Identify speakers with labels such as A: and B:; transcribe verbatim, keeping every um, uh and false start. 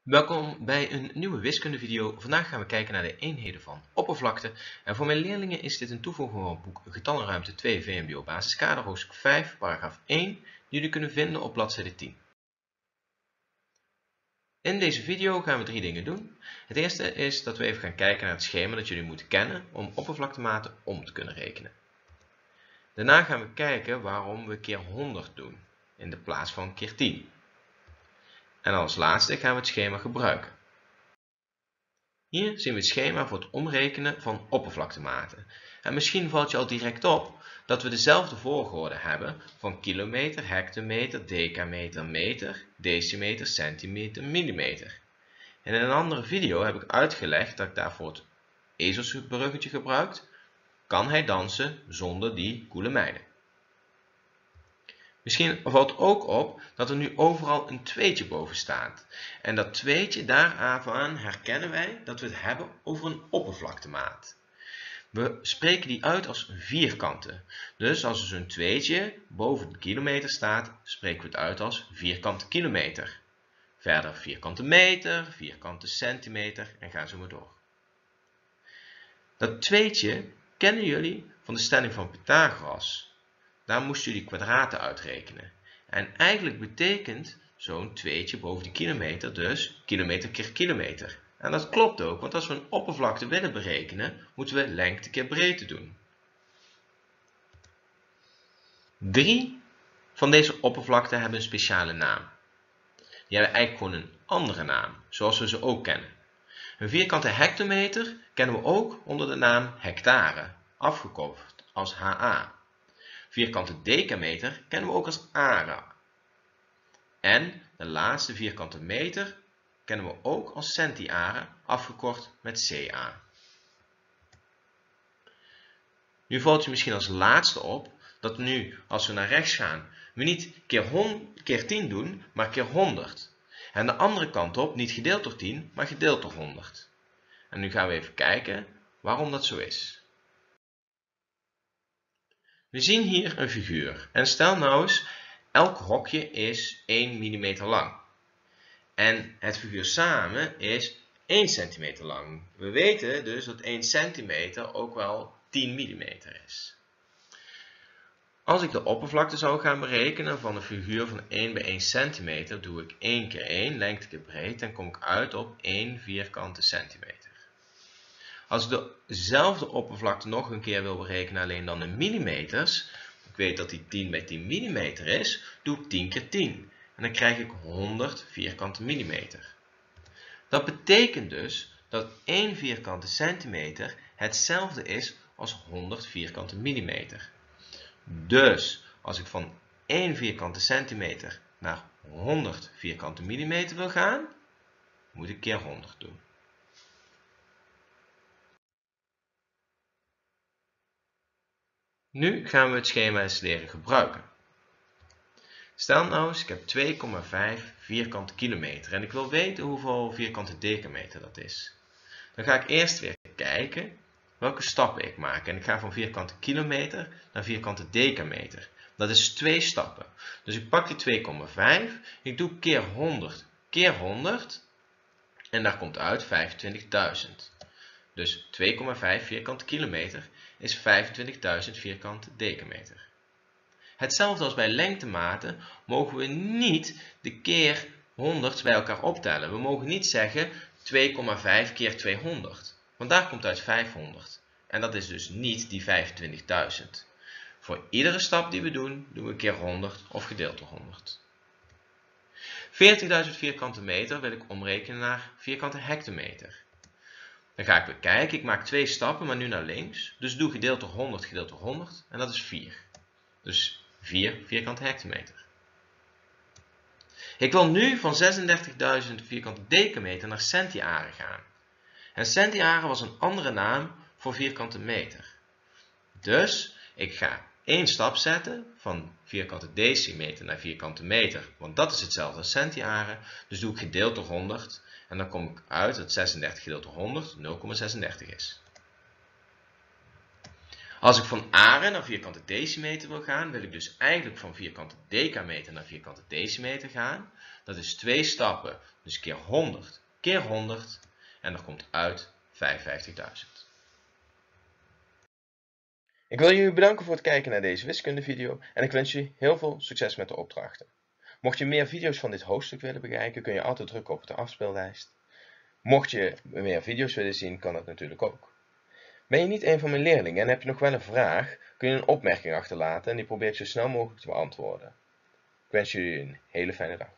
A: Welkom bij een nieuwe wiskundevideo. Vandaag gaan we kijken naar de eenheden van oppervlakte. En voor mijn leerlingen is dit een toevoeging van het boek Getallenruimte twee V M B O basiskader hoofdstuk vijf, paragraaf één, die jullie kunnen vinden op bladzijde tien. In deze video gaan we drie dingen doen. Het eerste is dat we even gaan kijken naar het schema dat jullie moeten kennen om oppervlaktematen om te kunnen rekenen. Daarna gaan we kijken waarom we keer honderd doen in de plaats van keer tien. En als laatste gaan we het schema gebruiken. Hier zien we het schema voor het omrekenen van oppervlaktematen. En misschien valt je al direct op dat we dezelfde volgorde hebben van kilometer, hectometer, decameter, meter, decimeter, centimeter, millimeter. En in een andere video heb ik uitgelegd dat ik daarvoor het ezelsbruggetje gebruikt. Kan hij dansen zonder die koele meiden? Misschien valt ook op dat er nu overal een tweetje boven staat. En dat tweetje, daaraan herkennen wij dat we het hebben over een oppervlaktemaat. We spreken die uit als vierkanten. Dus als er zo'n tweetje boven de kilometer staat, spreken we het uit als vierkante kilometer. Verder vierkante meter, vierkante centimeter en gaan zo maar door. Dat tweetje kennen jullie van de stelling van Pythagoras. Daar moesten jullie kwadraten uitrekenen. En eigenlijk betekent zo'n tweetje boven de kilometer dus kilometer keer kilometer. En dat klopt ook, want als we een oppervlakte willen berekenen, moeten we lengte keer breedte doen. Drie van deze oppervlakten hebben een speciale naam. Die hebben eigenlijk gewoon een andere naam, zoals we ze ook kennen. Een vierkante hectometer kennen we ook onder de naam hectare, afgekort als H A. Vierkante decameter kennen we ook als are. En de laatste vierkante meter kennen we ook als centiare, afgekort met C A. Nu valt je misschien als laatste op dat nu, als we naar rechts gaan, we niet keer tien doen, maar keer honderd. En de andere kant op niet gedeeld door tien, maar gedeeld door honderd. En nu gaan we even kijken waarom dat zo is. We zien hier een figuur. En stel nou eens, elk hokje is één millimeter lang. En het figuur samen is één centimeter lang. We weten dus dat één centimeter ook wel tien millimeter is. Als ik de oppervlakte zou gaan berekenen van een figuur van één bij één centimeter, doe ik één keer één, lengte keer breedte, en kom ik uit op één vierkante centimeter. Als ik dezelfde oppervlakte nog een keer wil berekenen, alleen dan in millimeters, ik weet dat die tien bij tien millimeter is, doe ik tien keer tien. En dan krijg ik honderd vierkante millimeter. Dat betekent dus dat één vierkante centimeter hetzelfde is als honderd vierkante millimeter. Dus als ik van één vierkante centimeter naar honderd vierkante millimeter wil gaan, moet ik keer honderd doen. Nu gaan we het schema eens leren gebruiken. Stel nou eens, ik heb twee komma vijf vierkante kilometer en ik wil weten hoeveel vierkante decameter dat is. Dan ga ik eerst weer kijken welke stappen ik maak. En ik ga van vierkante kilometer naar vierkante decameter. Dat is twee stappen. Dus ik pak die twee komma vijf, ik doe keer honderd keer honderd en daar komt uit vijfentwintigduizend. Dus twee komma vijf vierkante kilometer is vijfentwintigduizend vierkante decameter. Hetzelfde als bij lengtematen mogen we niet de keer honderd bij elkaar optellen. We mogen niet zeggen twee komma vijf keer tweehonderd, want daar komt uit vijfhonderd. En dat is dus niet die vijfentwintigduizend. Voor iedere stap die we doen, doen we keer honderd of gedeeld door honderd. veertigduizend vierkante meter wil ik omrekenen naar vierkante hectometer. Dan ga ik weer kijken, ik maak twee stappen, maar nu naar links. Dus doe gedeeld door honderd gedeeld door honderd en dat is vier. Dus vier vierkante hectometer. Ik wil nu van zesendertigduizend vierkante decameter naar centiare gaan. En centiare was een andere naam voor vierkante meter. Dus ik ga één stap zetten van vierkante decimeter naar vierkante meter, want dat is hetzelfde als centiare. Dus doe ik gedeeld door honderd en dan kom ik uit dat zesendertig gedeeld door honderd nul komma zesendertig is. Als ik van aren naar vierkante decimeter wil gaan, wil ik dus eigenlijk van vierkante decameter naar vierkante decimeter gaan. Dat is twee stappen, dus keer honderd keer honderd en dat komt uit vijfenvijftigduizend. Ik wil jullie bedanken voor het kijken naar deze wiskundevideo en ik wens je heel veel succes met de opdrachten. Mocht je meer video's van dit hoofdstuk willen bekijken, kun je altijd drukken op de afspeellijst. Mocht je meer video's willen zien, kan dat natuurlijk ook. Ben je niet een van mijn leerlingen en heb je nog wel een vraag, kun je een opmerking achterlaten en die probeer ik zo snel mogelijk te beantwoorden. Ik wens jullie een hele fijne dag.